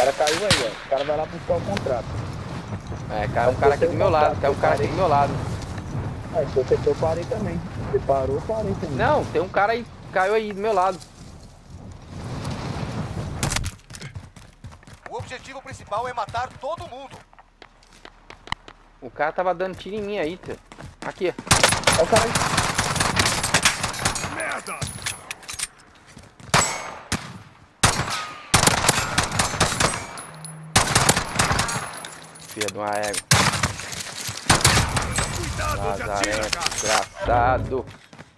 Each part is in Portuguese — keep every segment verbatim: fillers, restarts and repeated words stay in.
cara caiu aí, ó. O cara vai lá buscar o contrato. É, caiu um cara aqui do meu lado, caiu um cara aqui do meu lado. Ah, se você eu parei também. Você parou, eu parei também. Não, tem um cara aí, caiu aí do meu lado. O objetivo principal é matar todo mundo. O cara tava dando tiro em mim aí, tio. Aqui. Olha o cara aí. Merda! Filha de uma égua. Cuidado, já Lazarento, tira, cara. desgraçado.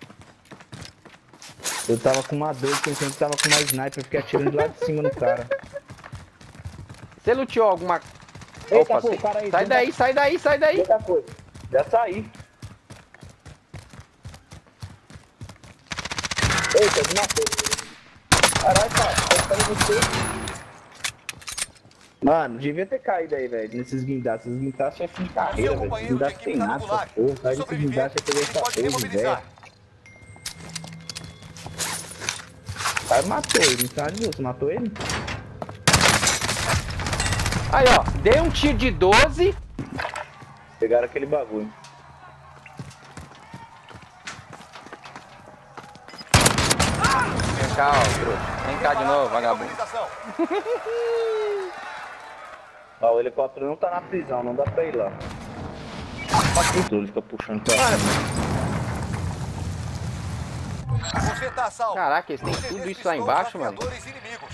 Eu tava com uma dois, pensando que tava com uma sniper, eu fiquei atirando de lá de cima no cara. Você luteou alguma... Eita, Opa, pô, cê- cara aí, sai tenta- daí, sai daí, sai daí. Eita coisa. Já saí. Eita, me matou. Caralho, cara, tô esperando você. Mano, devia ter caído aí, velho, nesses guindastes. Esses guindastes é fim de carreira, Seu velho. Esses companheiro de guindastes equipe tem tá no nada, essa gulag. porra. Sai desse Sobreviver, guindaste e pegar ele essa pode porra, remobilizar. velho. O cara matou ele, não sabe disso? Matou ele? Aí, ó. Dei um tiro de doze. Pegaram aquele bagulho. Vem cá, ó, trouxa. Vem cá de novo, vagabundo. Mobilização. Ó, o helicóptero não tá na prisão, não dá pra ir lá. Aqui, ele fica puxando pra cima. Você tá salvo. Caraca, eles têm Você tudo isso despistou lá embaixo, os mano. saqueadores inimigos.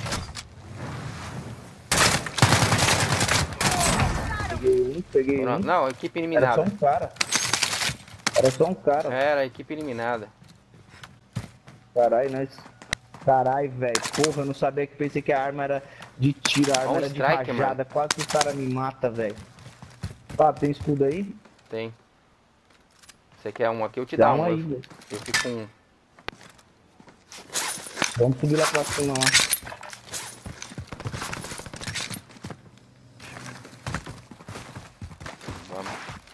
Peguei um, peguei um. Pronto. Não, equipe Era só eliminada. um cara. Era só um cara. Era, equipe eliminada. Caralho, nós. Caralho, velho. Porra, eu não sabia que pensei que a arma era de tiro, a arma Ó, um era de strike, rajada. Quase que o cara me mata, velho. Fábio, tem escudo aí? Tem. Você quer um aqui? Eu te Dá dou um um. aí, Eu, velho. eu fico com um. Vamos subir lá pra cima, lá. Vamos.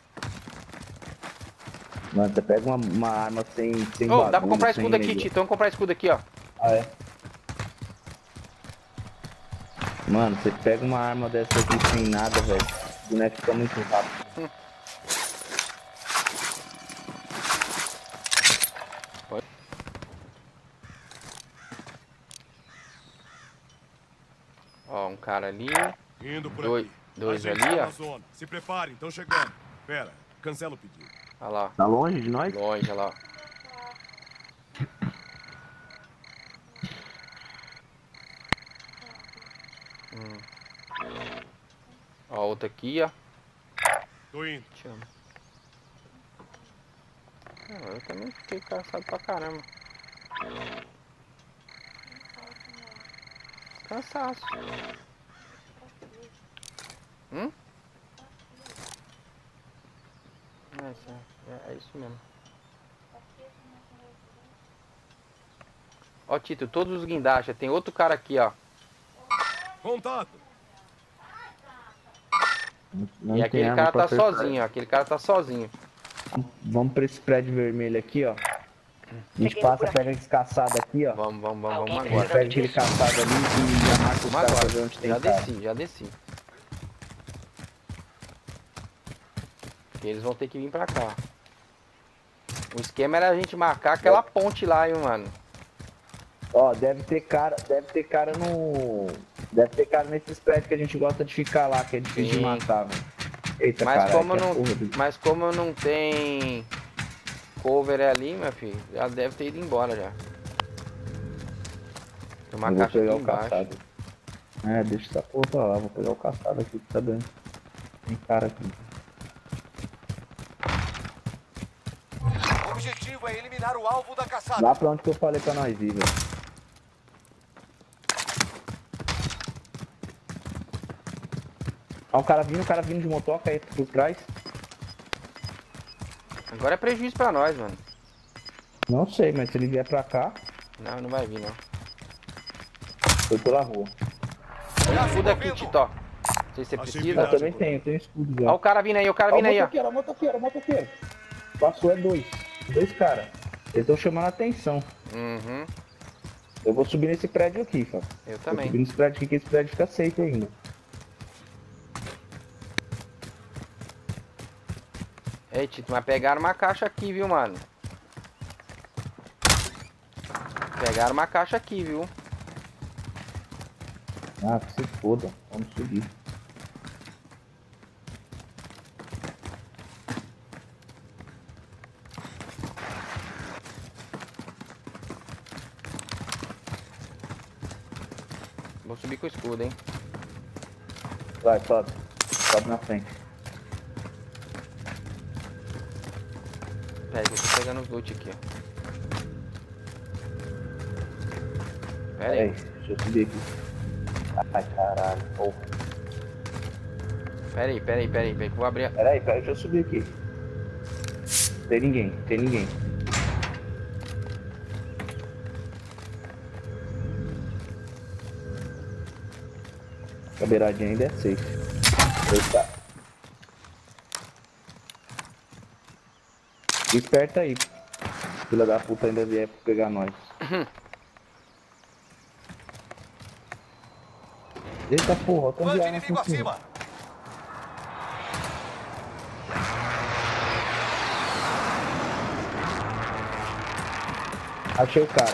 Mano, você pega uma, uma arma sem, sem Ô, bagulho, dá pra comprar sem escudo aqui, negócio. Tito. Vamos comprar escudo aqui, ó. Ah, é? Mano, você pega uma arma dessa aqui sem nada, velho. O boneco fica muito rápido. Hum. Pode. Ó, um cara ali. Indo por Dois, aqui. dois A gente ali, tá ó. na zona. Se preparem, estão chegando. Pera, cancela o pedido. Olha lá. Tá longe de nós? Longe, olha lá. Hum. Ó, outra aqui, ó. Tô indo. Chama. Ah, eu também fiquei cansado pra caramba. Cansaço. Hum? É, isso é, é isso mesmo. Ó, Tito, todos os guindastes. Tem outro cara aqui, ó. Contato. Não E tem aquele arma cara pra tá perfurar. sozinho, ó. Aquele cara tá sozinho. Vamos pra esse prédio vermelho aqui, ó. A gente passa, pega esse caçado aqui, ó. Vamos, vamos, vamos, vamos A gente agora. pega aquele caçado ali e já marca os Vamos caras pra ver agora. onde tem Já cara. desci, já desci. Porque eles vão ter que vir pra cá. O esquema era a gente marcar aquela ponte lá, hein, mano. Ó, deve ter cara, deve ter cara no... Deve ter cara nesses prédios que a gente gosta de ficar lá, que é difícil Sim. de matar, velho. Eita, Mas caralho, como que não, porra do- mas como não tem cover ali, meu filho, já deve ter ido embora já. Tem uma Eu vou caixa aqui pegar o embaixo. caçado. É, deixa essa porra pra lá, vou pegar o caçado aqui, que tá dando. Tem cara aqui. O objetivo é eliminar o alvo da caçada. Lá pra onde que eu falei pra nós ir, velho. Ó, o cara vindo, o cara vindo de motoca aí por trás. Agora é prejuízo pra nós, mano. Não sei, mas se ele vier pra cá, Não, não vai vir, não. foi pela rua. Tem Já escudo se aqui, movendo. Tito, ó. Não sei se você Achei precisa. Verdade, Eu também pô. tenho, eu tenho escudo Ó já. o cara vindo aí, o cara Ó, vindo o aí, ó. motoqueiro, ó, o motoqueiro, o motoqueiro. Passou é dois. Dois caras. Eles estão chamando a atenção. Uhum. Eu vou subir nesse prédio aqui, cara. Eu Vou também. subir nesse prédio aqui, que esse prédio fica safe ainda. Ei, Tito, mas pegaram uma caixa aqui, viu, mano? Pegaram uma caixa aqui, viu? Ah, que se foda. Vamos subir. Vou subir com o escudo, hein? Vai, sobe. Sobe na frente. Pera aí, que eu tô pegando os loot aqui, ó. Pera Pera aí. aí, deixa eu subir aqui. Ai, caralho. Porra. Pera aí, pera aí, pera aí, pera aí, que eu vou abrir a... Pera aí, pera aí, deixa eu subir aqui. Tem ninguém, tem ninguém. A beiradinha ainda é safe. Eita. Fica esperto aí. Filha da puta ainda vier pra pegar nós. Eita porra, tô Bande viado inimigo aqui em cima. acima. Achei o cara.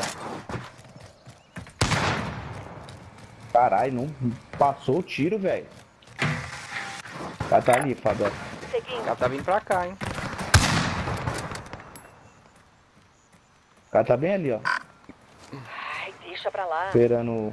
Caralho, não passou o tiro, velho. O cara tá ali, Fábio. O cara tá vindo pra cá, hein? O cara tá bem ali, ó. Ai, deixa pra lá. Esperando.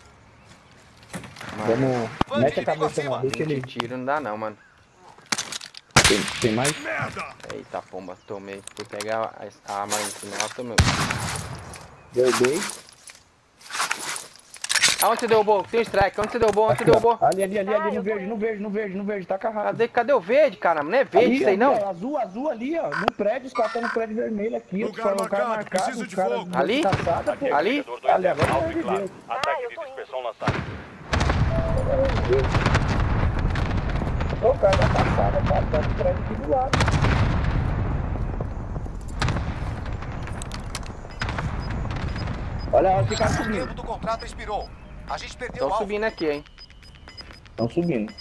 Vamos. Bande Mete a inimigo cabeça acima. não, deixa vinte ele. tiro não dá não, mano. Tem, tem mais? Merda! Eita pomba, tomei. Fui pegar a, a arma aí, senão tomei. Derrubei. Aonde você derrubou? Tem um strike, onde você derrubou? Onde você derrubou? Ali, ali, ali, Ah, ali, no eu tô verde, indo. no verde, no verde, no verde, tá carrado. Cadê, cadê o verde, caramba? Não é verde Ali, isso aí, ali, não? ó, azul, azul ali, ó. No prédio, os caras estão no prédio vermelho aqui. Lugar ó, o cara marcado, preciso os de caras fogo. Ali? caçada, pô. Ali? Ali, agora vai viver. Ah, eu tô indo. O cara da caçada, cara, tá no prédio aqui do lado. Olha, olha esse cara O subindo. tempo do contrato expirou. A gente perdeu o Estão alvo. subindo aqui, hein? Estão subindo.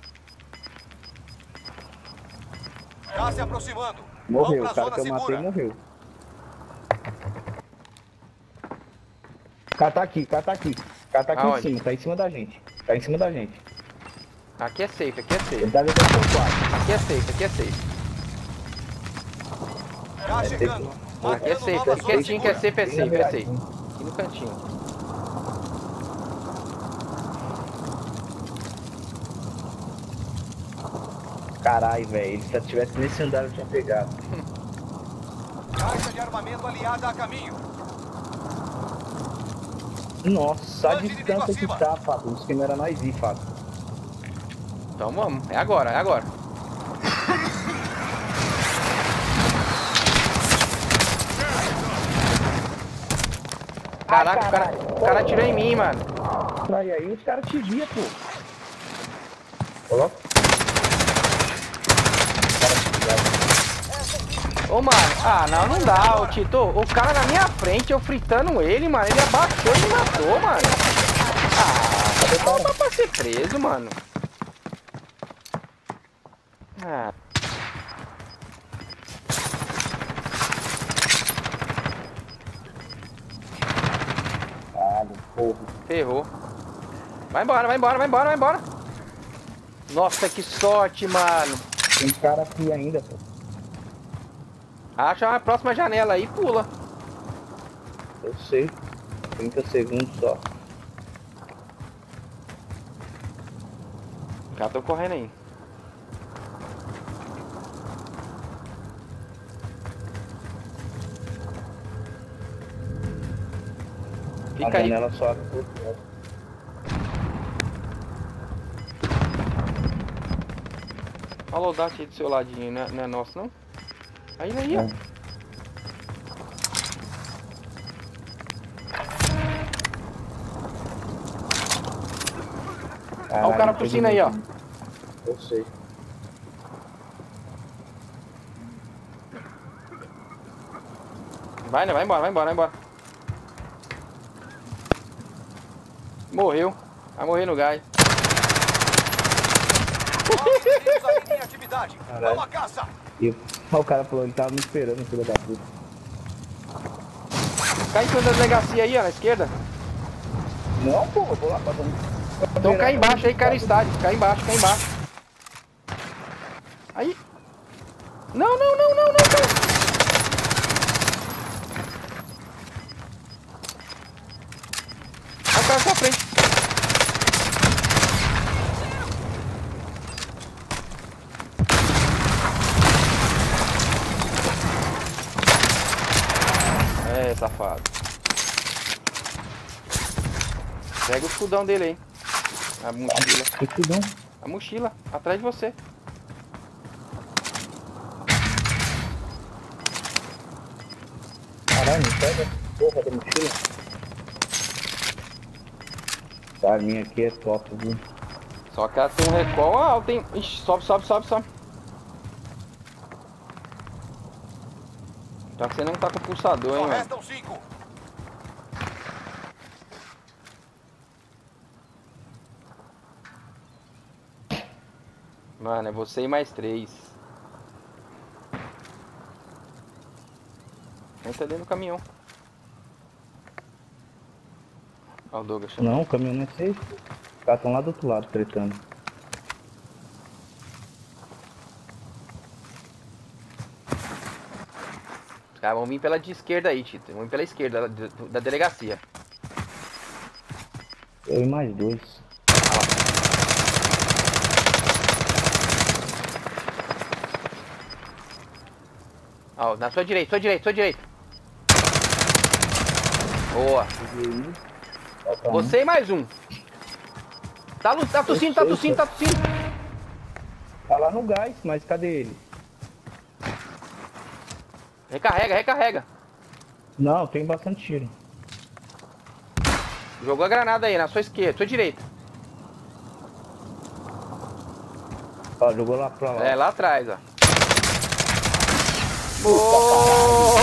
Tá se aproximando. Morreu, Vamos o pra cara que zona eu matei segura. morreu. O cara tá aqui, o cara tá aqui. O cara tá aqui Aonde? em cima, tá em cima da gente. Tá em cima da gente. Aqui é safe, aqui é Ele safe. tá dentro do seu quarto. Aqui é safe, aqui é safe. Já chegando. Aqui é Marcando safe, nova aqui zona quietinho que é segura. safe, é Bem na safe, é safe. beiradinha. Aqui no cantinho. Caralho, velho. Se tivesse nesse andar eu tinha pegado. Caixa de armamento aliada a caminho. Nossa, a Bande distância inimigo que acima. tá, Fábio. O esquema era nós ir, Fábio. Então vamos, é agora, é agora. Caraca, o cara, o cara atirou em mim, mano. Aí, aí os caras te viam, pô. Coloca. Ô, mano, ah, não, não dá, ô, Tito. O cara na minha frente, eu fritando ele, mano. Ele abaixou e me matou, mano. Ah, não dá pra ser preso, mano. Ah. Caralho, porra. Ferrou. Vai embora, vai embora, vai embora, vai embora. Nossa, que sorte, mano. Tem cara aqui ainda, pô. Acha a próxima janela aí e pula. Eu sei. trinta segundos só. Já tô correndo aí. A Fica aí. janela só abre por fora. Olha o loadout aí do seu ladinho, não é, não é nosso não? Aí, aí, ó. É. Olha o cara por cima aí, ó. Eu sei. Vai, né? Vai embora, vai embora, vai embora. Morreu. Vai morrer no gás. Novos inimigos ali em atividade. Caralho. Vamos à caça. Eu Ó, o cara falou, ele tava me esperando, filho da puta. Cai em cima da delegacia aí, ó, na esquerda. Não, pô, eu vou lá pra dentro. Então cai embaixo aí, cai no estádio. Cai embaixo, cai embaixo. Aí. Não, não, não, não, não, não. Olha o cara na sua frente. É, safado. Pega o escudão dele aí. A mochila. Escudão. A mochila, atrás de você. Caralho, não pega a porra da mochila. Tá, a minha aqui é top, viu? Só que ela tem um recall alto, hein? Ixi, sobe, sobe, sobe, sobe. Já que você não tá com pulsador, hein, Só mano. restam cinco. Mano, é você e mais três. Entra dentro do caminhão. Ó o Douglas chamando. Não, o caminhão não é safe. Os caras estão lá do outro lado, tretando. Os caras vão vir pela de esquerda aí, Tito. Vão vir pela esquerda da, da delegacia. Eu e mais dois. Ó, na sua direita, sua direita, sua direita. Boa. Você e mais um. Tá, lu- tá tossindo, tá tossindo, tá tossindo. Tá lá no gás, mas cadê ele? Recarrega, recarrega. Não, tem bastante tiro. Jogou a granada aí, na sua esquerda, sua direita. Ó, jogou lá pra lá. É, lá atrás, ó. Boa!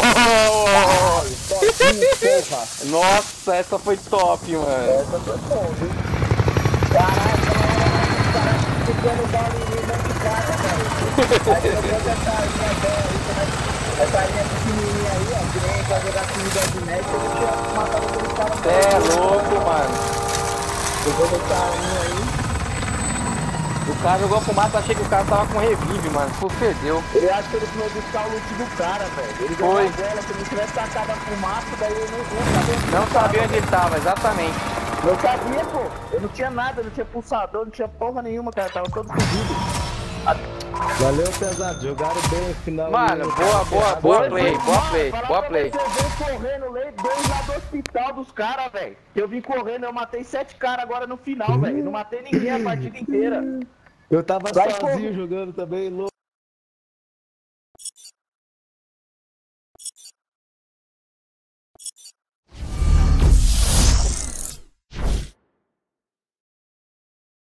Toquinho, porra. Nossa, essa foi top, mano. Essa foi bom, viu? Caralho, caralho, ficando dar um inimigo de cara, velho. Aí eu vou essa linha dela, essa linha pequenininha aí, ó, que nem pra jogar comida de net, eu vou tirar matar aquele cara. Cê é louco, mano. Eu vou deixar a linha aí. O cara jogou fumaça, achei que o cara tava com revive, mano. Pô, perdeu. Ele acha que ele foi buscar o loot do cara, velho. Ele jogou Foi. a bola, se ele tivesse tacado a fumaça, daí eu não, não sabia onde Não ele sabia tava. onde ele tava, exatamente. Eu sabia, pô. Eu não tinha nada, não tinha pulsador, não tinha porra nenhuma, cara. Tava todo fodido. Valeu, pesado. Jogaram bem no final. Mano, boa, boa, boa play, boa play, boa play. Eu vim correndo, lei dois lá do hospital dos caras, velho. Eu vim correndo, eu matei sete caras agora no final, velho. Não matei ninguém a partida inteira. Eu tava Vai, sozinho porra. jogando também, louco.